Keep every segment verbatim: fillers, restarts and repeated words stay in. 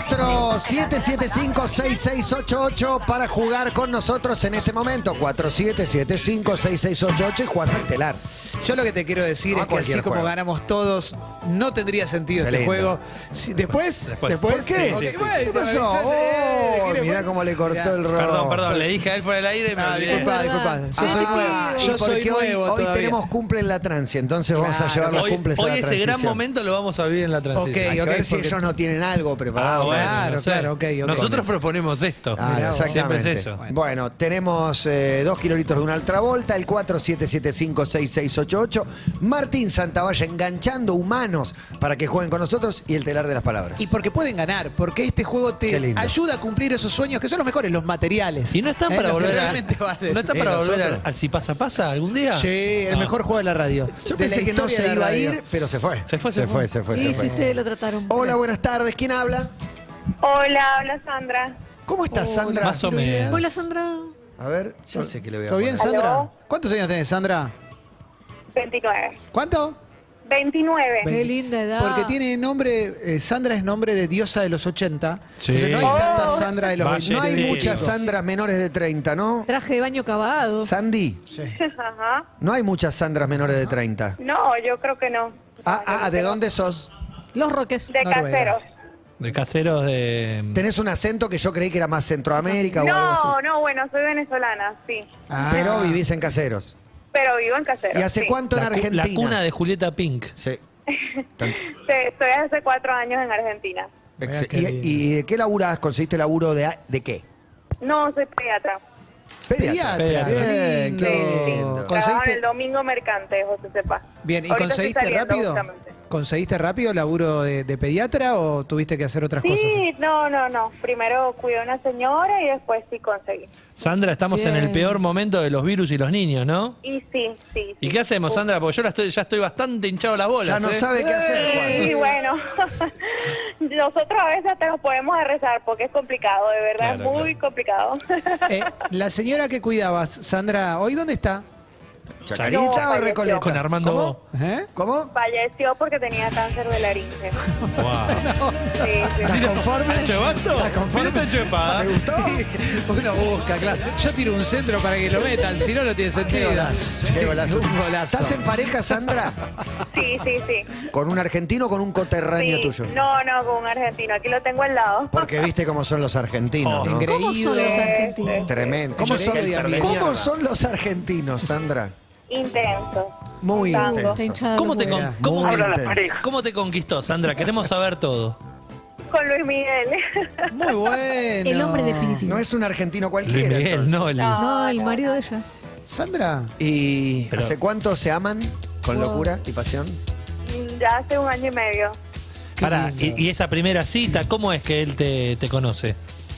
cuatro siete siete cinco seis seis ocho ocho para jugar con nosotros en este momento. cuatro siete siete cinco seis seis ocho ocho y jugás al telar. Yo lo que te quiero decir No es que así cualquier como juego. ganamos todos, no tendría sentido Qué este lindo. juego. Si- después, Después. después, ¿Por qué? Ok, Sí, sí, sí. bueno, ¿Qué pasó? eh, Oh, ¿quiere- mirá cómo le cortó Mirá. el rojo. Perdón, perdón, le dije a él fuera del aire y me Ah, olvidé. disculpa, Es disculpa. verdad. Yo soy Ah, nuevo. y Yo soy porque hoy, nuevo hoy todavía. tenemos cumple en la transi, entonces vamos a Claro. llevar los Hoy, cumples a hoy la ese transición. gran momento lo vamos a vivir en la transición. Ok, Hay que ok, ver si porque- ellos no tienen algo preparado. Ah, bueno, Claro, no sé. claro, ok, ok. Nosotros proponemos esto. Ah, Mirá vos. exactamente. Siempre es eso. Bueno, tenemos eh, dos kilómetros de una ultravolta, el cuatro siete siete cinco seis seis ocho ocho. Martín Santavalla enganchando humanos para que jueguen con nosotros y el telar de las palabras. Y porque pueden ganar, porque este juego Qué te lindo. ayuda a cumplir esos sueños que son los mejores, los materiales. ¿Y no están Eh, para los que volver a, realmente valen. ¿no están Eh, para volver nosotros. al, al si pasa pasa algún día? Sí, el Ah. mejor juego de la radio. Yo De la pensé que no historia se de la iba a radio. ir, pero se fue. Se fue, se se fue, fue. se fue, Y se si fue. ustedes lo trataron. Hola, buenas tardes. ¿Quién habla? Hola, hola Sandra. ¿Cómo estás, Hola, Sandra? Más o menos. Hola, Sandra. A ver, ya sé que le voy a ¿Todo bien, poner. Sandra? ¿Aló? ¿Cuántos años tenés, Sandra? veintinueve. ¿Cuánto? veintinueve. Qué linda edad. Porque tiene nombre, eh, Sandra es nombre de diosa de los ochenta. Sí. Entonces no hay Oh. tanta Sandra de los Vaya, No hay Sí. muchas Sandras menores de treinta, ¿no? Traje de baño acabado. Sandy, Ajá. no hay muchas Sandras menores de treinta. No, yo creo que no. Ah, ah, ¿de dónde sos? Los Roques. De Noruega. caseros. De caseros de... Tenés un acento que yo creí que era más Centroamérica o algo No, así. no, bueno, soy venezolana, sí. Ah. Pero vivís en Caseros. Pero vivo en caseros. ¿Y hace sí. cuánto en La, cu- Argentina? la cuna de Julieta Pink. Sí. Tanto. Sí, Estoy hace cuatro años en Argentina. Mirá Ex- qué ¿Y, lindo. y de qué laburás? ¿Conseguiste laburo de, a- de qué? No, soy pediatra. Pediatra. Pediatra. Qué Bien, lindo. qué lindo. Trabajo en ¿Conseguiste? el domingo mercante, José Sepa. Bien, ¿y Ahorita conseguiste estoy saliendo, rápido? justamente. ¿Conseguiste rápido laburo de, de pediatra o tuviste que hacer otras cosas? Sí, no, no, no. Primero cuidé a una señora y después sí conseguí. Sandra, estamos en Bien. el peor momento de los virus y los niños, ¿no? Y sí, sí. ¿Y sí. qué hacemos, Sandra? Porque yo la estoy, ya estoy bastante hinchado las bolas. Ya no ¿eh? sabe qué hacer, Juan. Y bueno, nosotros a veces hasta nos podemos a rezar porque es complicado, de verdad, Claro, es muy complicado. Eh, la señora que cuidabas, Sandra, ¿hoy dónde está? ¿Chacarita No, o falleció. Recoleta? Con Armando ¿Cómo? Bo. ¿Eh? ¿Cómo? Falleció porque tenía cáncer de laringe. Wow. Sí, sí. ¿Estás conforme? ¿Está chevato? ¿Estás conforme? Mira, está chepada. ¿Te gustó? Uno busca, claro. Yo tiro un centro para que lo metan, si no, no tiene Qué sentido. golazo, qué golazo. Un golazo. ¿Estás en pareja, Sandra? Sí, sí, sí. ¿Con un argentino o con un coterráneo Sí. tuyo? No, no, con un argentino. Aquí lo tengo al lado. Porque viste cómo son los argentinos, Oh, ¿no? engreído. ¿Cómo son los argentinos? Tremendo. ¿Cómo son, Engreído, ¿Cómo mierda. son los argentinos, Sandra? Intenso. Muy Tango. intensos. Está hinchada ¿Cómo los te, huevos. con- cómo, Muy Ahora, intensos. ¿Cómo te conquistó, Sandra? Queremos saber todo. Con Luis Miguel. Muy bueno. El hombre definitivo. No es un argentino Luis cualquiera. Miguel, entonces. no, el- No, el marido de ella. Sandra, ¿Y Pero- hace cuánto se aman con Wow. locura y pasión? Ya hace un año y medio. qué Pará, lindo. y, y esa primera cita, ¿cómo es que él te, te conoce?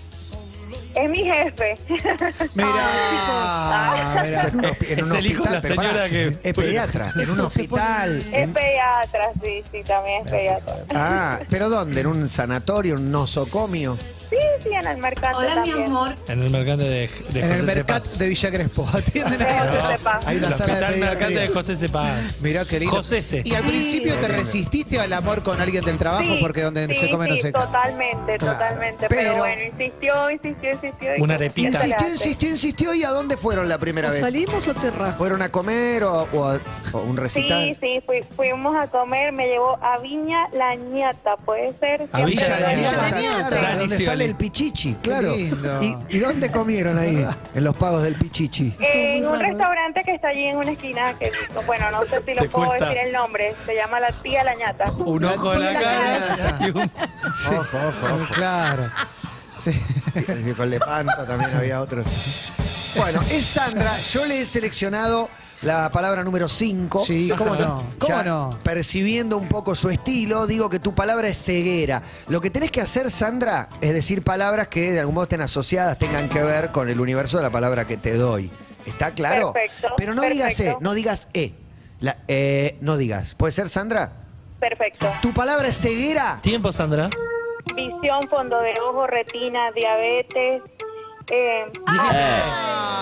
Es mi jefe. Mira, Ah, mira. En un, hospi- en Es un el hijo de la hospital, pero pará, señora que- es pediatra, en un Eso se hospital. Es en- pediatra, sí, sí, también es pediatra. Ah, ¿pero dónde? ¿En un sanatorio, un nosocomio? Sí, sí, en el mercado Hola, mi también. amor. En el mercante de, de En José el Cepaz. mercat de Villa Crespo. Atienden De a... José Sepa. Hay una El sala de hospital mercante de pediatría. José Cepaz. Mirá qué lindo. José C. Y al principio te resististe al amor con alguien del trabajo Sí, porque donde sí, se come no sí, se cae. totalmente, Claro. totalmente. Pero- Pero, bueno, insistió, insistió, insistió. y Una ¿qué arepita. se le Insistió, hace? insistió, insistió. ¿Y a dónde fueron la primera O vez? salimos o te rajo. ¿Fueron a comer o, o a, o un recital? Sí, sí, fui- fuimos a comer, me llevó a Viña La Ñata, ¿puede ser? A Villa Siempre La me Ñata. lleva- Claro, Ñata. de Dani donde Scioli. sale el pichichi, claro. lindo. ¿Y, y dónde comieron ahí? En los pagos del pichichi. En muy un raro. restaurante que está allí en una esquina, que bueno, no sé si Te lo puedo cuesta. decir el nombre, se llama La Tía La Ñata. Un ojo en la La cara. y un- Sí. Ojo, ojo, ojo. Claro. Sí. Y con Lepanto también había otros. Bueno, es Sandra. Yo le he seleccionado la palabra número cinco. Sí, ¿cómo no? ¿Cómo Ya no? percibiendo un poco su estilo, digo que tu palabra es ceguera. Lo que tenés que hacer, Sandra, es decir palabras que de algún modo estén asociadas, tengan que ver con el universo de la palabra que te doy. ¿Está claro? Perfecto, Pero no digas E, perfecto. no digas E. La, eh, no digas. ¿Puede ser, Sandra? Perfecto. ¿Tu palabra es ceguera? Tiempo, Sandra. Visión, fondo de ojo, retina, diabetes. Eh, Ah,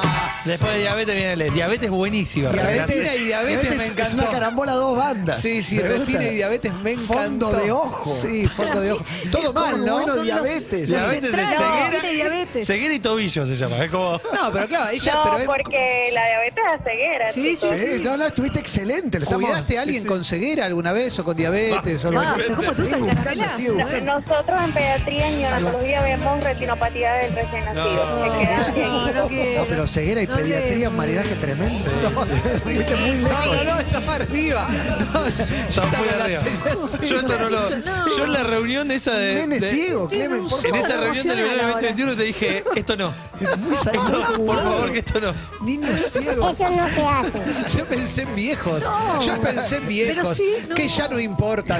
Después de diabetes viene el diabetes buenísima. Retina y diabetes me es encantó. una carambola dos bandas. Sí, sí, ¿Te gusta? retina y diabetes me encantó. Fondo de ojo. Sí, fondo de ojo. Todo mal, Muy ¿no? bueno, Son los- diabetes. los Diabetes de centrales, ceguera. tiene diabetes. Ceguera y tobillo se llama. Es como. No, pero claro, ella, No, pero es- porque la diabetes es ceguera, Sí, chicos. Sí, no, no, estuviste excelente. Lo estamos- ¿cuidaste a alguien con ceguera alguna vez o con diabetes o algo así? Basta, ¿cómo tú Sigue estás buscando, caramelazo? sigue buscando. Nosotros en pediatría y neonatología vemos retinopatía del recién nacido. No. Se queda No, cieguito. no quiero. No, pero ceguera y No pediatría, quiero. un maridaje tremendo. Fuiste muy No, lejos. no, no, está arriba. No, Está muy la arriba. señal- Yo esto no lo. No. Yo en la reunión esa de. Nene de- ciego, Clemen, por Sí, En favor. esa reunión del verano veinte veintiuno te dije, esto no. Muy sa- muy Por jugado. favor, que esto no. Niño ciego. Eso no se hace. Yo pensé en viejos. No. Yo pensé en viejos. Pero sí, no. Que ya no importan.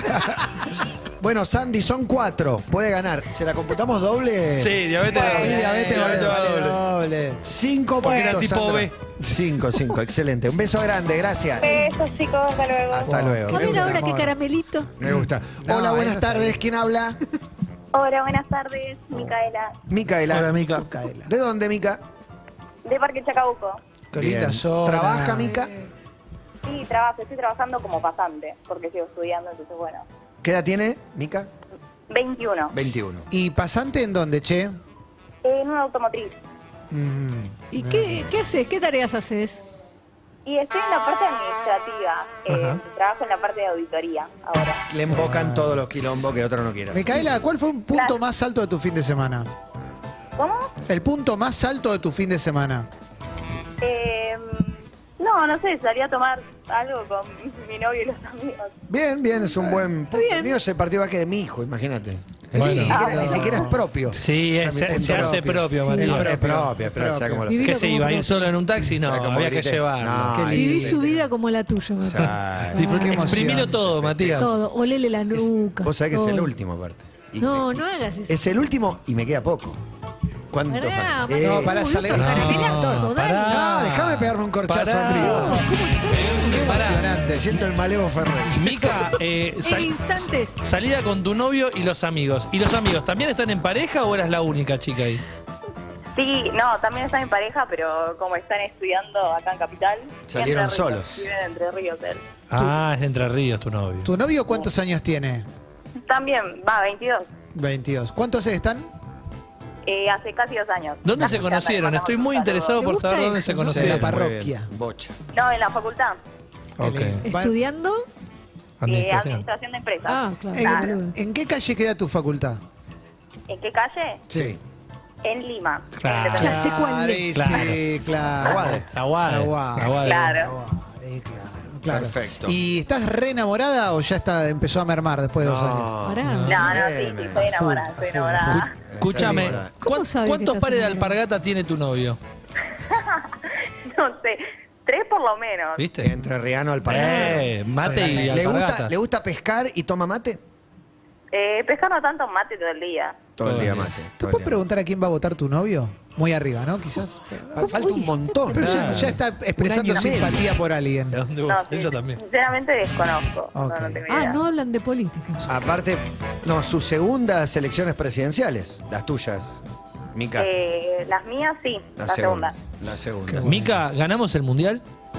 Bueno, Sandy, son cuatro. Puede ganar. ¿Se la computamos doble? Sí, diabetes Sí, doble. diabetes Diabetes doble. doble. Doble. Cinco Porque era puntos, tipo Sandra. B. Cinco, cinco. Excelente. Un beso grande. Gracias. Besos, chicos, hasta luego. Hasta luego. A ver ahora qué amor. caramelito. Me gusta. No, Hola, buenas esa tardes. sí. ¿Quién habla? Hola, buenas tardes, Micaela, Micaela. Hola, Mica. Micaela. ¿De dónde, Mica? de Parque Chacabuco. Qué linda Bien. zona. ¿Trabaja, Mica? Sí, trabajo, estoy trabajando como pasante, porque sigo estudiando, entonces bueno. ¿Qué edad tiene, Mica? veintiuno. veintiuno. ¿Y pasante en dónde, che? En una automotriz. Mm. ¿Y qué, qué haces? ¿Qué tareas haces? Y estoy en la parte administrativa. Eh, trabajo en la parte de auditoría ahora. Le embocan todos los quilombos que otro no quiera. Micaela, ¿cuál fue un punto Claro. más alto de tu fin de semana? ¿Cómo? El punto más alto de tu fin de semana. Eh, no, no sé, salí a tomar algo con mi novio y los amigos. Bien, bien, es un buen punto. bien. El mío es el partido que de mi hijo, imagínate. Bueno. Ni, siquiera, Ah, ni siquiera es propio. Sí, O sea, es- mi se, punto se hace propio, Sí. Matías. Es propio, propio, pero propio. sea como lo Vivilo ¿Qué se como iba a ir propio. solo en un taxi? No, sea como había que grité. llevarlo. No, Qué ahí- Viví lindo. su vida como la tuya, Matías. Ay, Disfruta- Qué emoción. exprimilo todo, Matías. Todo. Olele la nuca. Vos sabés que es todo. el último, aparte. Y No, me- no hagas eso. Es el último y me queda poco. ¿Cuánto Pará, falta? Matías. Eh, No, pará, Uy, sale- estos No, caramelazos, dale. pará. no, déjame pegarme un corchazo Pará. en vivo. Qué Pará. emocionante. Siento el malevo Ferrer. Mica, eh, En sal- instantes. salida con tu novio y los amigos. ¿Y los amigos también están en pareja o eras la única chica ahí? Sí, no, también está mi pareja, pero como están estudiando acá en Capital. Salieron Entre Ríos, solos. Viven en Entre Ríos él. Ah, es de Entre Ríos tu novio. ¿Tu novio cuántos años tiene? También, va, veintidós. veintidós. ¿Cuántos están? Eh, hace casi dos años. ¿Dónde Casi se conocieron? mandamos Estoy un muy saludo. interesado ¿Te por gusta saber dónde eso, se no? conocieron. la Muy parroquia. bien, Bocha. No, en la facultad. Ok. Va- ¿Estudiando? Eh, Administración. administración de empresas. Ah, claro. Claro. ¿En, en qué calle queda tu facultad? ¿En qué calle? Sí. En Lima. Claro. En Ya sé cuál es. Sí, Claro. Sí, claro. Aguade. Aguade. Aguade. Aguade. Claro. Aguade, claro, claro. Perfecto. ¿Y estás re enamorada o ya está, empezó a mermar después de dos años? Pará. No, no, sí, Bien, sí, eh. soy enamorada, soy enamorada. Escúchame, Está ¿Cómo ¿cuán- sabe que ¿cuántos estás pares de enamorada? alpargata tiene tu novio? No sé, tres por lo menos. ¿Viste? Entre Riano al Eh, mate y ¿Le gusta, alpargata. ¿Le gusta pescar y toma mate? Eh, pescar no tanto mate todo el día. Todo el Todo día el día. mate. ¿Te todo el puedo día. preguntar a quién va a votar tu novio? Muy arriba, ¿no? Quizás. Ah, falta un montón. Pero ya, Claro. ya está expresando Un año y medio. simpatía por alguien. ¿De dónde No, vos? sí, Ella también. sinceramente desconozco. No, Ok. no tengo Ah, idea. no hablan de política. Aparte, no, sus segundas elecciones presidenciales, las tuyas, Mica. Eh, las mías sí, la, la, segunda. La segunda. Qué bueno. Mica, ¿ganamos el mundial?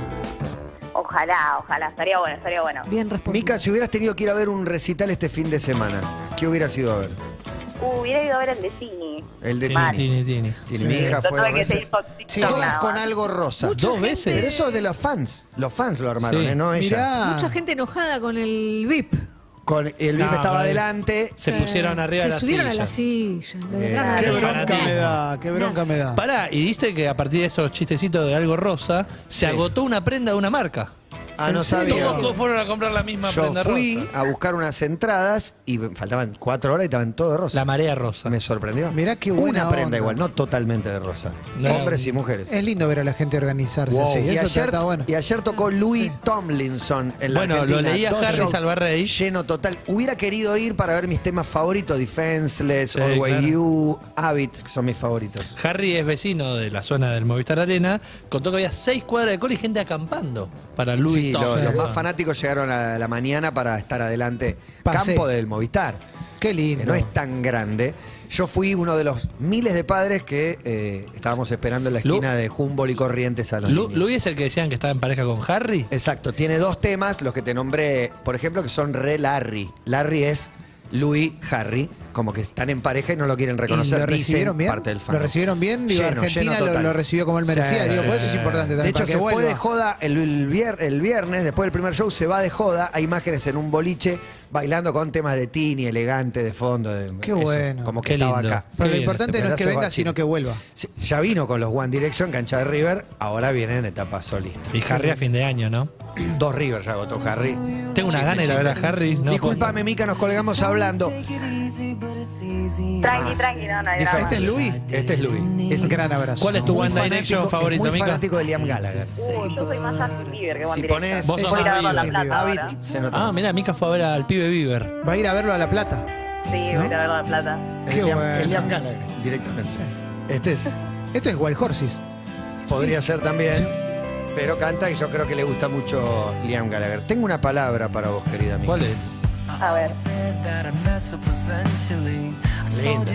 Ojalá, ojalá, estaría bueno, estaría bueno. Bien respondido. Mica, si hubieras tenido que ir a ver un recital este fin de semana, ¿qué hubiera sido a ver? Uh, hubiera ido a ver el de Cini. El de Tini, Tini. tini, tini. Tini, Sí. mi hija Lo fue tuve dos que veces. seguir por Sí, TikTok todas nada con más. algo rosa. Dos gente- veces. Pero eso es de los fans. Los fans lo armaron, Sí. ¿eh? No ella. Mirá. Mucha gente enojada con el V I P. Con el V I P No, estaba pero- adelante. Se pusieron arriba Se de la subieron silla. a la silla. Lo de Eh, atrás no Qué lo bronca fanatismo. me da, qué bronca me da. Pará, y viste que a partir de esos chistecitos de algo rosa, se Sí. agotó una prenda de una marca. Ah, no ¿En serio? sabía. Todos fueron a comprar la misma Yo prenda fui rosa. a buscar unas entradas y faltaban cuatro horas y estaban todos rosa. La marea rosa. Me sorprendió. Mirá qué buena Una prenda onda. igual, no totalmente de rosa. No. Hombres y mujeres. Es lindo ver a la gente organizarse Wow. así. Y, Eso ayer, está bueno. y ayer tocó Louis Tomlinson en la Bueno, Argentina. lo leía Dos Harry shows Salvarrey. lleno total. Hubiera querido ir para ver mis temas favoritos, Defenseless, Sí, Always claro. You, Habits, que son mis favoritos. Harry es vecino de la zona del Movistar Arena. Contó que había seis cuadras de cola y gente acampando para Louis Sí, lo- los, Tomlinson. más fanáticos llegaron a la mañana para estar adelante. Pasé. Campo del Movistar. Qué Que lindo. no es tan grande. Yo fui uno de los miles de padres que eh, estábamos esperando en la esquina Lu- de Humboldt y Corrientes a los Lu- niños. Luis es el que decían que estaba en pareja con Harry. Exacto, tiene dos temas, los que te nombré, por ejemplo, que son re Larry. Larry es Louis Harry, como que están en pareja y no lo quieren reconocer. ¿Y lo dicen recibieron bien? parte del fan. ¿Lo recibieron bien? Digo, Lleno, Argentina lleno lo, total. lo recibió como él merecía. Sí, Digo, sí, por eso es sí. importante también. De hecho, para que se fue vuelva. de joda el, el vier- el viernes, después del primer show, se va de joda. Hay imágenes en un boliche bailando con temas de Tini, elegante, de fondo. de- Qué eso, bueno. Como que Qué estaba lindo. acá. Pero lo Qué bien, importante este no es que pedazo venga, va sino chico. que vuelva. Sí, ya vino con los One Direction, cancha de River, ahora viene en etapa solista. Y Harry a fin de año, ¿no? Dos River ya agotó Harry. Tengo una gana de ir a ver a Harry. No, Disculpame, Mica, nos colgamos hablando. Tranqui, tranqui, no, no hay drama. ¿Este es Luis? Este es Luis. Es Un gran abrazo. ¿Cuál es tu muy One Direction fanático- favorito, es muy Mica? fanático de Liam Gallagher. Uy, yo soy más Justin Bieber que One Si Direction. pones- Vos sos Voy a ir a más verlo a La Bieber. Plata ahora. David, se nota. Ah, mira, Mica fue a ver al pibe Bieber. Va a ir a verlo a La Plata. Sí, voy a ir a verlo a La Plata. Qué Es Liam, bueno. es Liam Gallagher, directamente. Este es, Esto es Wild Horses. podría ser también, pero canta y yo creo que le gusta mucho Liam Gallagher. Tengo una palabra para vos, querida amiga. ¿Cuál es? A ver. Linda.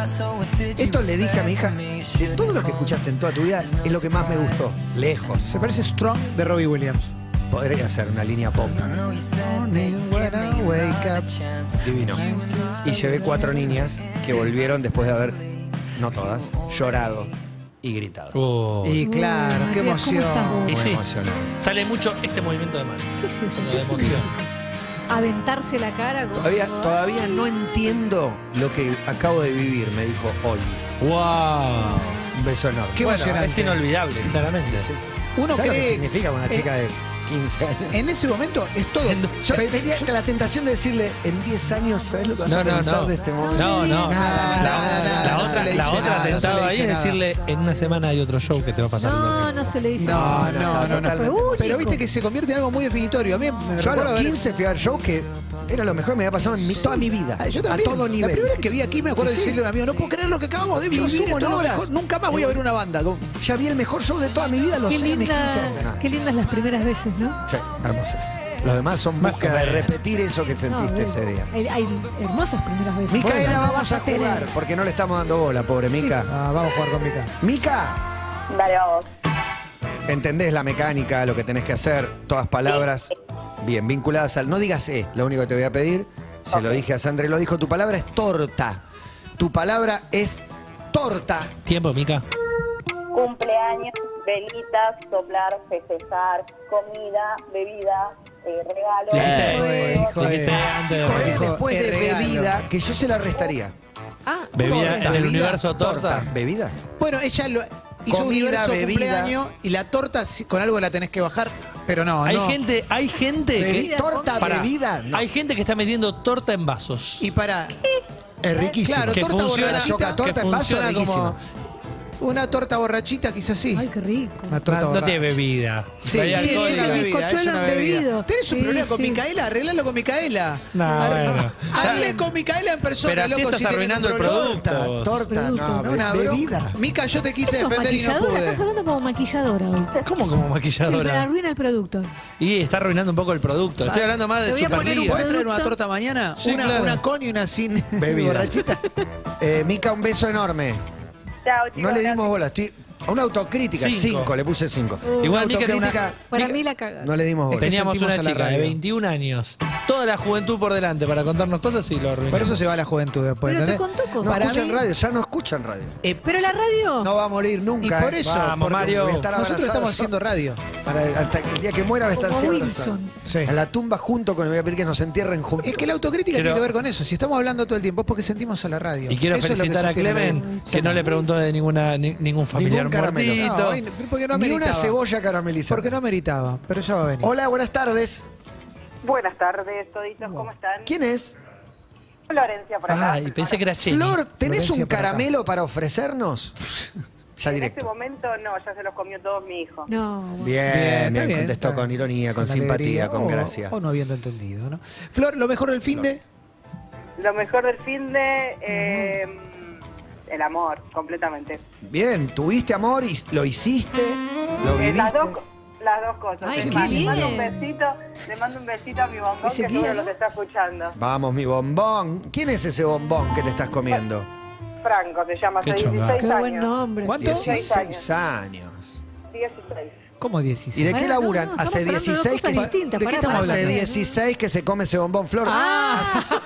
Esto le dije a mi hija, de todo lo que escuchaste en toda tu vida, es lo que más me gustó. Lejos. Se parece Strong de Robbie Williams. Podría ser una línea pop. Morning when I wake up. Divino. Y llevé cuatro niñas que volvieron después de haber, no todas, llorado y gritado. Oh. Y claro, Ay, qué Dios, ¿cómo estás emoción. vos? Y Muy sí, emocionante. sale mucho este movimiento de mano. ¿Qué es eso? Lo ¿Qué de emoción. significa? Aventarse la cara con... Todavía, todavía no entiendo lo que acabo de vivir, me dijo hoy. ¡Wow! Un beso enorme. Qué Bueno, emocionante. es inolvidable, claramente. Uno ¿Sabes lo que cree. significa una chica eh, de quince años? En ese momento es todo. Yo tenía la tentación de decirle, en diez años, ¿sabes lo que vas No, a no, pensar no. de este momento? No, no. Nada, la nada, nada, la no otra, se le la dice otra nada, no se tentada le ahí dice es nada. decirle, en una semana hay otro show que te va a pasar. lo No, mismo. no se le dice. No, no, no, no. totalmente. Fue, uy, Pero chico. viste que se convierte en algo muy definitorio. A mí me Yo a recuerdo los haber- quince fui a ver show que era lo mejor que me había pasado en mi- toda mi vida. Ah, yo a también. todo La nivel. primera vez que vi aquí me acuerdo de Sí. decirle a un amigo, no puedo creer lo que acabamos de Digo, vivir. somos Esto es lo horas. mejor. Nunca más voy a ver una banda. Como- Ya vi el mejor show de toda mi vida a los Qué seis, quince lindas, años. qué lindas las primeras veces, ¿no? Sí, hermosas. Los demás son Más búsqueda o de menos. repetir eso que No, sentiste bueno, ese día. Hay, hay hermosas primeras veces. Micaela, Bueno, vamos a pasaste jugar, de- porque no le estamos dando bola, pobre Mica. Ah, vamos a jugar con Mica. Mica, Dale, vamos. ¿entendés la mecánica, lo que tenés que hacer? Todas palabras bien vinculadas al... No digas E, lo único que te voy a pedir, se lo dije a Sandra y lo dijo, tu palabra es torta. Tu palabra es torta. Tiempo, Mica. Cumpleaños, velitas, soplar, festejar, comida, bebida, eh, regalo. Dijiste, juegos. hijo de- dijiste antes Dijo de... él después el de regalo. bebida, que yo se la restaría. Ah, Bebida Torta, en el bebida, universo torta. ¿Bebida? Bueno, ella lo hizo Comida, universo bebida. cumpleaños y la torta si- con algo la tenés que bajar, pero no, Hay no. gente, hay gente Bebi- que... torta, Pará, bebida, no. Hay gente que está metiendo torta en vasos. Y para Es riquísimo. Claro, que torta funciona, borrachita, choca torta que en vaso es funciona riquísimo. como... una torta borrachita, quizás sí. ay, qué rico. Una torta No, no borracha. tiene bebida. Sí, Hay es alcohol una y- Tiene bebida, bizcochuelo es una bebida. embebido. ¿Tenés un Sí, problema con sí. Micaela? Arreglalo con Micaela. No, Arre- bueno. Hable Ya- con Micaela en persona, Pero así loco, estás si tienen arruinando un el problema. producto. Torta, torta, Producto, no, ¿no? be- Una bebida. bronca. Mica, yo te quise ¿Sos defender y no maquilladora? pude. Estás hablando como maquilladora hoy. ¿Cómo como Sí, me maquilladora? arruina el producto. Y está arruinando un poco el producto. Estoy hablando más Te de voy a poner un Superliga. ¿Podés traer una producto. torta mañana? Sí, una, claro. una con y una sin Bebida. borrachita. Eh, Mica, un beso enorme. Chao, chicos. No le dimos gracias. bola, estoy... A una autocrítica, Cinco. cinco, le puse cinco. Igual Una Mica tiene una- autocrítica, Para Mica- mí la caga. no le dimos bola. Es que Teníamos sentimos una a la chica de radio. veintiún años, toda la juventud por delante para contarnos cosas y lo arruinamos. Por eso se va la juventud después, Pero te ¿entendés? contó No cosas. Para escuchan mí- radio, ya no escuchan radio. Eh, Pero la radio... No va a morir nunca. Y por eh. eso, Vamos, Porque Mario. voy a estar nosotros abrazado estamos yo haciendo radio. para- hasta que el día que muera va a estar Como siempre Wilson. abrazado. Sí. En la tumba junto con... Voy a pedir que nos entierren juntos. Es que la autocrítica Quiero- tiene que ver con eso. Si estamos hablando todo el tiempo es porque sentimos a la radio. Y quiero Eso es lo que felicitar a sostiene la Clemen, radio. que no le preguntó de ninguna, ni- ningún familiar Ningún caramelo. muertito. No, hoy no- porque no Ni ameritaba. una cebolla caramelizada. Porque no meritaba, pero ya va a venir. Hola, buenas tardes. Buenas tardes, toditos, ¿cómo están? ¿Quién es? Florencia, por acá. Ay, pensé que era Jenny. Flor, ¿tenés Florencia un por acá. caramelo para ofrecernos? Ya En este directo. momento no, ya se los comió todos mi hijo. No, bueno. Bien, está bien, bien, contestó está con bien. ironía, con, simpatía, alegría, con o- gracia. O no habiendo entendido, ¿no? Flor, lo mejor del fin de. Lo mejor del fin de... eh, el amor, completamente. Bien, tuviste amor y lo hiciste, lo Eh, viviste. las, dos, las dos cosas. Ay, Es qué más, le mando un bien. besito, le mando un besito a mi bombón Ese que día, seguro ¿no? los está escuchando. Vamos, mi bombón. ¿Quién es ese bombón que te estás comiendo? Franco se llama, hace Qué chonga. dieciséis Qué años. buen nombre. ¿Cuánto? dieciséis años. dieciséis. ¿Cómo ¿Y dieciséis? de Pará, qué no, laburan? no, Hace estamos hablando de dos dieciséis cosas que... distintas. ¿de qué Pará, estamos pará. Hace hablando? dieciséis que se come ese bombón Flor. Ah,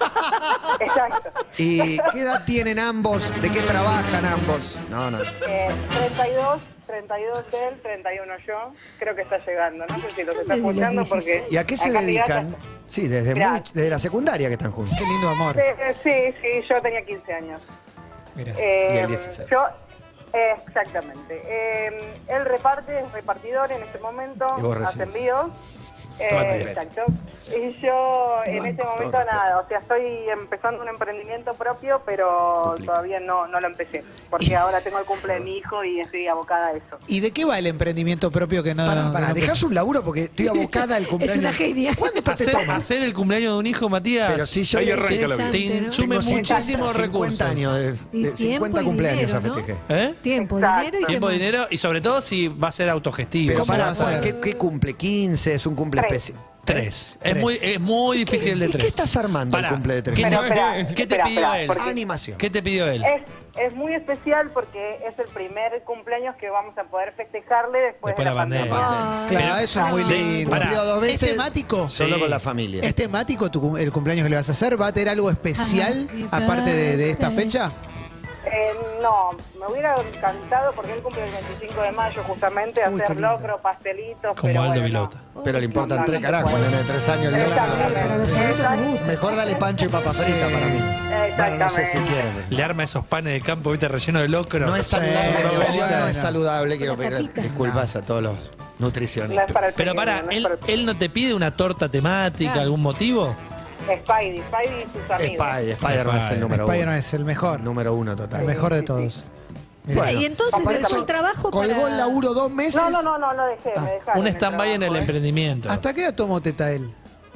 Exacto. ¿Y qué edad tienen ambos? ¿De qué trabajan ambos? No, no. Eh, treinta y dos, treinta y dos él, treinta y uno yo. Creo que está llegando. No sé si los está Desde los escuchando porque... dieciséis. ¿Y a qué se acá mi gata- dedican? Sí, desde, muy, Gracias. desde la secundaria que están juntos. Qué lindo amor. Sí, sí, sí, yo tenía quince años. Mira. Eh, Y el dieciséis. Yo, eh, exactamente. Eh, él reparte, es repartidor en este momento, Y vos hace recibís. envíos. Eh, Tomate. exacto. Y yo en ese momento Torta. nada, o sea, estoy empezando un emprendimiento propio, pero Duplica. todavía no, no lo empecé. Porque ahora tengo el cumple de mi hijo y estoy abocada a eso. ¿Y de qué va el emprendimiento propio que no... Pará, que pará, no- dejás un laburo porque estoy abocada al cumpleaños. una genia. ¿Cuánto te Hacer, toma? hacer el cumpleaños de un hijo, Matías. Pero si yo Ahí le- arranca la vida. te Interesante, ¿no? insume tengo muchísimos recursos. cincuenta años, de, Y de tiempo cincuenta y cumpleaños dinero, ya ¿no? festejé. ¿Eh? Tiempo, Exacto. dinero y Tiempo, qué más. dinero y sobre todo si va a ser autogestivo. Pero ¿Cómo para, va a ser? ¿qué, qué cumple? ¿quince? ¿Es un cumple Tres. especial? Tres. Es Tres. muy, es muy difícil de ¿Y tres. qué estás armando el Pará, cumple de tres? ¿Qué, Pero te, espera, ¿qué te espera, pidió espera, él? porque- Animación. ¿Qué te pidió él? Es, es muy especial porque es el primer cumpleaños que vamos a poder festejarle después, Después de la la pandemia. pandemia. Ah, Claro, Pero- eso es muy de- lindo. pará. Cumplió dos veces. ¿Es temático? Solo Sí. con la familia. ¿Es temático tu, cum- el cumpleaños que le vas a hacer? ¿Va a tener algo especial Happy aparte de, de esta birthday. fecha? Eh, no, me hubiera encantado porque él cumple el veinticinco de mayo justamente, Uy, qué hacer lindo. locro, pastelitos. Como pero Aldo bueno, Vilota. no. Pero le importan No, no, tres no carajos, se puede. nene de tres años. le Exactamente. da- Para los adultos les gusta. Mejor dale pancho y papa frita para mí. Bueno, no sé si Exactamente. quieren. Le arma esos panes de campo, viste, relleno de locro. No es saludable, Sí, mi no, opción no, no es no. saludable. Quiero Con la pedir tapita. disculpas a todos los No es nutricionistas. para el Pero pequeño, para, no es él, para el él no te pide una torta temática, Claro. algún motivo. Spidey, Spidey y sus amigos. Spy, Spider-Man es el número Spider-Man uno. es el mejor. Número uno El total. mejor de todos. Bueno, y entonces para dejó eso el trabajo colgó para... el laburo dos meses. No, no, no, no lo dejé, me dejaron. Un stand-by en el trabajo, ¿eh? emprendimiento. ¿Hasta qué edad tomó teta él?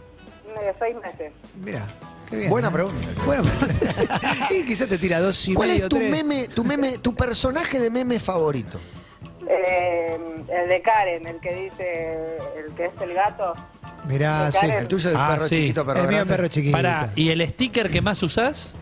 Eh, seis meses. Mira, qué bien. Buena ¿eh? pregunta. Bueno, y quizás te tira dos y ¿Cuál medio, es tu tres. meme, tu meme, tu personaje de meme favorito? Eh, el de Karen, el que dice, el que es el gato. Mirá, De sí. Karen. El tuyo es el Ah, perro sí. chiquito, perro El mío es grande. perro chiquito. Pará, ¿y el sticker que más usás?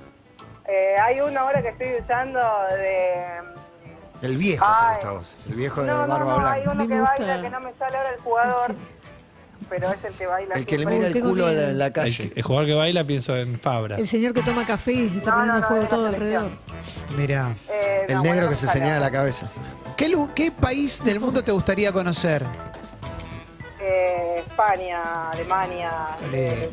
Eh, hay uno ahora que estoy usando de... El viejo Ay. te gusta vos. El viejo de No, no, barba no, hay blanca. uno A mí que me gusta- baila, que no me sale ahora el jugador, pero es el que baila. El que le siempre. mira el Tengo culo miedo. en la El, calle. el jugador que baila, pienso en Fabra. El señor que toma café y se está No, poniendo no, en no, juego es la todo selección. alrededor. Mirá. Eh, El no, negro bueno, que se no me señala la sale. cabeza. ¿Qué, lu- ¿Qué país del mundo te gustaría conocer? Eh, España, Alemania. eh,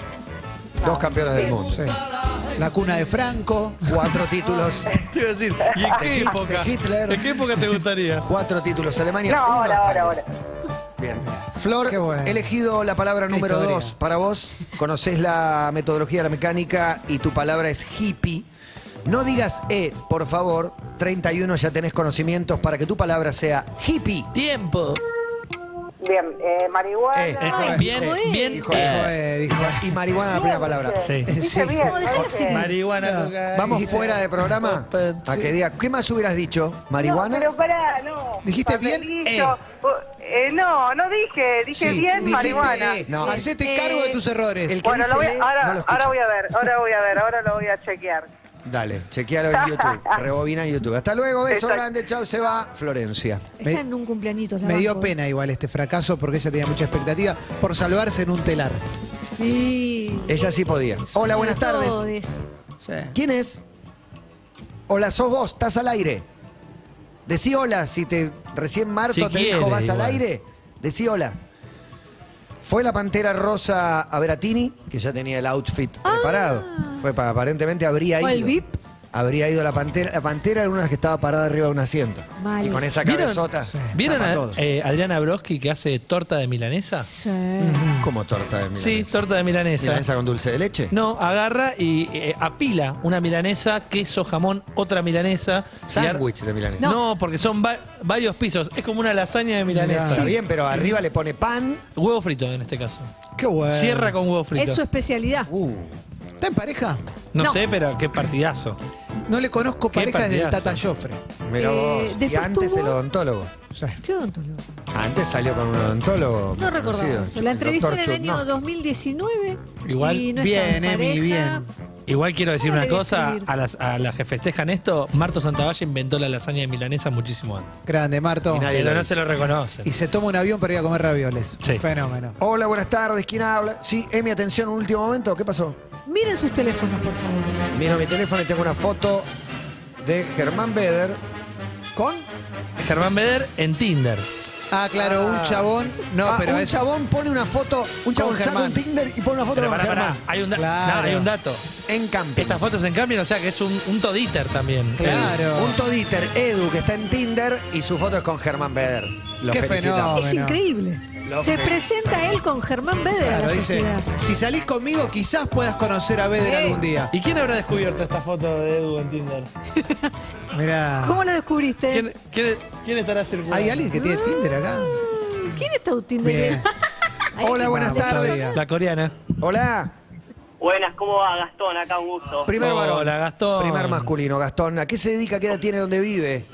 Dos campeones del Sí. mundo. Sí. La cuna de Franco. Cuatro títulos. Te iba a decir, ¿y en qué época? de Hitler. ¿En qué época te gustaría? Cuatro títulos. Alemania. no, uno, ahora, ahora, España. ahora. Bien. Flor, Qué bueno. he elegido la palabra Qué número historia. dos para vos. Conocés la metodología de la mecánica y tu palabra es hippie. No digas E, por favor. treinta y uno ya tenés conocimientos para que tu palabra sea hippie. Tiempo. Bien, eh, marihuana. Eh, Eh, Ay, bien, dijo él. bien. Dijo, Dijo, eh, eh, dijo, Y marihuana la primera palabra. Sí. Dice Sí. bien. No, dejala ok. seguir. Marihuana, No. cocaína. Vamos fuera de programa a que diga, ¿qué más hubieras dicho? ¿Marihuana? No, pero pará, no. ¿Dijiste bien? Papelito. Eh, no, no dije. Dije Sí, bien dijiste, marihuana. eh, No. Hacete Eh, cargo de tus errores. el que Bueno, lo voy dice a- E, ahora, no lo escucha. ahora voy a ver, ahora voy a ver, ahora lo voy a chequear. Dale, chequealo en YouTube. Rebobina en YouTube. Hasta luego, beso Exacto. grande, chau, se va Florencia. Está en un cumpleañito. la Me dio banco. pena igual este fracaso porque ella tenía mucha expectativa por salvarse en un telar. Sí. Ella sí podía. Hola, buenas tardes. Todes. Sí. ¿Quién es? Hola, sos vos, estás al aire. Decí hola, si te recién Marto Si te dijo quiere, vas al igual. aire, decí hola. Fue la Pantera Rosa a Beratini, que ya tenía el outfit preparado. Fue para, aparentemente habría ¿Fue ido. el V I P? Habría ido la Pantera. La Pantera era una que estaba parada arriba de un asiento. Mal. Y con esa ¿Vieron- cabezota. Sí. ¿Vieron tapa a todos. eh, Adriana Broski que hace torta de milanesa? Sí. ¿Cómo torta de milanesa? Sí, torta de milanesa. ¿Milanesa con dulce de leche? No, agarra y eh, apila una milanesa, queso, jamón, otra milanesa. y ar- Sándwich de milanesa. No. porque son va- varios pisos. Es como una lasaña de milanesa. Está bien, pero arriba le pone pan. Huevo frito en este caso. Qué bueno. Cierra con huevo frito. Es su especialidad. Uh, ¿Está en pareja? No, No. sé, pero qué partidazo. No le conozco Qué parejas del partidazo. Tata Joffre. mira Eh, vos. Y después antes tuvo- el odontólogo. Sí. ¿Qué odontólogo? Antes salió con un odontólogo. No recordaba conocido, eso. La el entrevisté en doctor el año Chudnovsky. dos mil diecinueve. Igual. y no Bien, estaba en Emi, pareja. bien. Igual quiero decir ¿Cómo una le voy a cosa, escribir? a las, a las que festejan esto, Marto Santavalle inventó la lasaña de milanesa muchísimo antes. Grande, Marto. Y nadie Pero lo no dice. se lo reconoce. Y se toma un avión para ir a comer ravioles. Sí. Un fenómeno. Hola, buenas tardes. ¿Quién habla? Sí, Emi, atención, un último momento. ¿Qué pasó? Miren sus teléfonos, por favor. Miro mi teléfono y tengo una foto de Germán Beder con... Germán Beder en Tinder. Ah, claro, un chabón. No, Ah, pero un es. chabón pone una foto, un chabón saca Germán. un Tinder y pone una foto Pero con pará, pará, Germán. hay un, da- Claro. no, hay un dato. En camping. Estas fotos en cambio, o sea que es un, un toditer también. Claro. Un toditer, Edu, que está en Tinder y su foto es con Germán Beder. Lo Qué felicitamos. Es Bueno. increíble. Lo Se fe- presenta él con Germán Beder a Claro, la dice, sociedad. si salís conmigo, quizás puedas conocer a Beder Sí. algún día. ¿Y quién habrá descubierto esta foto de Edu en Tinder? Mirá. ¿Cómo lo descubriste? ¿Quién, quién, quién estará circulando? ¿Hay alguien que tiene Tinder acá? ¿Quién está un Tinder? Bien. Ahí Hola, está. buenas Vamos tardes. todavía. La coreana. Hola. Buenas, ¿cómo va Gastón? Acá un gusto. Primer Hola, varón. Gastón. Primer masculino. Gastón, ¿a qué se dedica? ¿Qué edad tiene? ¿Dónde vive?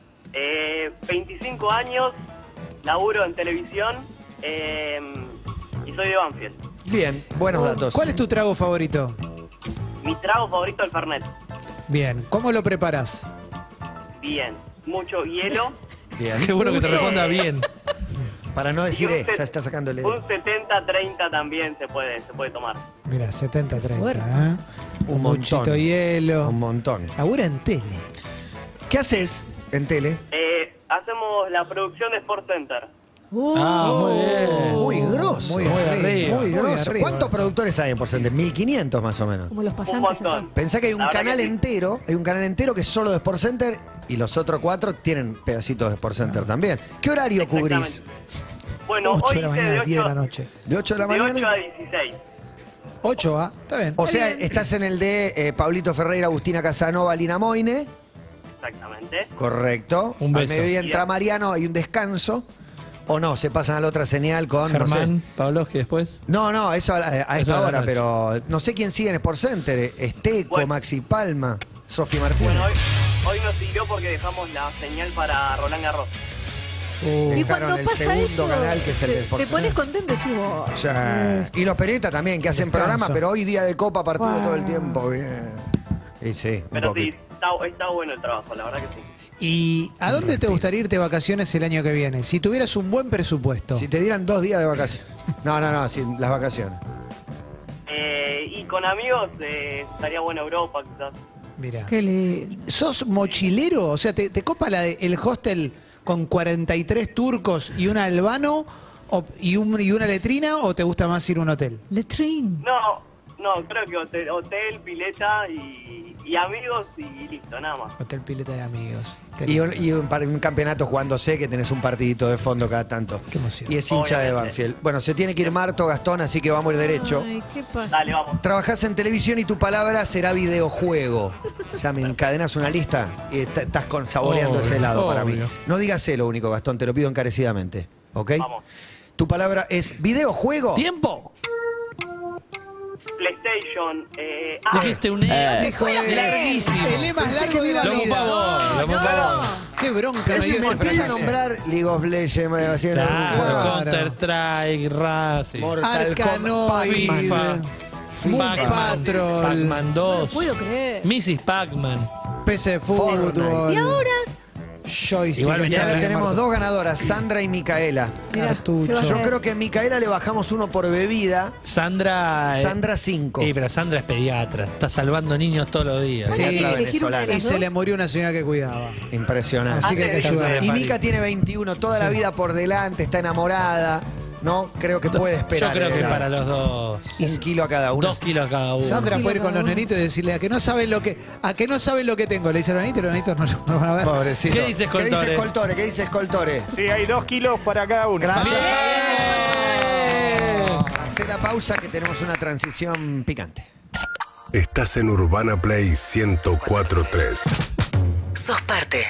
Eh, veinticinco años, laburo en televisión eh, y soy de Banfield. Bien, buenos datos. ¿Cuál es tu trago favorito? Mi trago favorito es el Fernet. Bien. ¿Cómo lo preparas? Bien, mucho hielo. Bien. Qué bueno que te Gusto. responda bien. Para no decir, Y un eh, set- ya está sacando el Un setenta treinta también se puede, se puede tomar. Mira, setenta treinta, Fuerte. ¿eh? Un Un montón. muchito hielo. Un montón. Labura en tele. ¿Qué haces en tele? Eh, hacemos la producción de Sport Center. Uh, Ah, muy bien. Muy grosso. Muy, Muy arriba. arriba. Muy grosso. arriba. ¿Cuántos productores hay en Porcentaje? mil quinientos más o menos. como los Un pasantes acá. montón. Pensá que hay un La verdad canal que sí. entero, hay un canal entero que es solo de Sport Center y los otros cuatro tienen pedacitos de Sport Center también. ¿Qué horario cubrís? Exactamente. Bueno, ocho hoy de la hice mañana, de diez de la ocho noche. ¿De ocho de la de ocho a mañana? dieciséis. ocho, ¿ah? Está bien. O Está sea, bien. estás en el de eh, Pablito Ferreira, Agustina Casanova, Lina Moine. Exactamente. Correcto. Un Al beso. mediodía entra Mariano, hay un descanso. O no, se pasan a la otra señal con, no sé. Germán, Pavlovsky después. No, no, eso a, a Eso esta a la hora, noche. pero no sé quién sigue en Sport Center. Esteco, Bueno. Maxi Palma, Sofi Martínez. Bueno, hoy, hoy nos sirvió porque dejamos la señal para Roland Garros. Uh, Y Dejaron cuando el pasa segundo eso, canal, que es el de te, Sport te pones Center. contento y decís, oh, O sea, y los periodistas también, que hacen Descanso. programa, pero hoy día de Copa, partido Wow. todo el tiempo. Bien. Y sí, un Pero sí, poquito. está, está bueno el trabajo, la verdad que sí. ¿Y a dónde te gustaría irte de vacaciones el año que viene? Si tuvieras un buen presupuesto. Si te dieran dos días de vacaciones. No, no, no, sin las vacaciones. Eh, y con amigos eh, estaría buena Europa, quizás. Mira. qué lindo. ¿Sos mochilero? O sea, ¿te, te copa la de- el hostel con cuarenta y tres turcos y un albano o- y, un- y una letrina o te gusta más ir a un hotel? Letrín. No, no, creo que hotel, hotel pileta y, y amigos y listo, nada más. Hotel Pileta de Amigos. Qué Y lindo. un, y un par- un campeonato jugándose que tenés un partidito de fondo cada tanto. Qué emoción. Y es hincha de Obviamente. Banfield. Bueno, se tiene que ir Marto, Gastón, así que vamos a ir derecho. Ay, ¿qué pasa? Dale, vamos. Trabajás en televisión y tu palabra será videojuego. Ya me encadenas una lista y est- estás con, saboreando Obvio, ese lado para mí. obvio. No digas lo único, Gastón, te lo pido encarecidamente. ¿Ok? Vamos. Tu palabra es videojuego. ¡Tiempo! PlayStation. Eh, ah, Dijiste un E. Dijo de larguísimo. El E más Pensé largo que de la iba Lo vida. favor, lo favor. Qué bronca me Pero si dio me este empieza a fracaso. nombrar League of Legends, me va a decir algún Claro, juego. Claro. Counter Strike, Racing, Mortal Arcanoid, FIFA, Moon Pac-Man, Patrol, Pac-Man No dos, puedo creer. missus Pac-Man. P C Fútbol, Y ahora, joystick. Igual Y venía ahora Bien, tenemos Marto. dos ganadoras, Sandra y Micaela. mira, Artucho. se va a Yo caer. creo que a Micaela le bajamos uno por bebida. Sandra. eh, Sandra cinco. Sí, pero Sandra es pediatra, está salvando niños todos los días. Sí, Hay que otra elegir una de venezolana. Y las se dos. le murió una señora que cuidaba. Impresionante. Así que hay que Antes- ayudar. Y Mica tiene veintiuno, toda la vida por delante, está enamorada. No, creo que puede esperar. Yo creo que esa- para los dos. un kilo a cada uno. Dos kilos a cada uno. Sandra Kilo puede ir con cada los uno. nenitos y decirle a que no saben lo que a que no saben lo que tengo. Le dice a los nenitos y los nenitos no, no van a ver. Pobrecito. ¿Qué dices, ¿Qué dices, Coltore? Coltore? ¿Qué dices, Coltore? Sí, hay dos kilos para cada uno. Gracias. ¡Bien! Hacé la pausa que tenemos una transición picante. Estás en Urbana Play ciento cuatro punto tres. Sos parte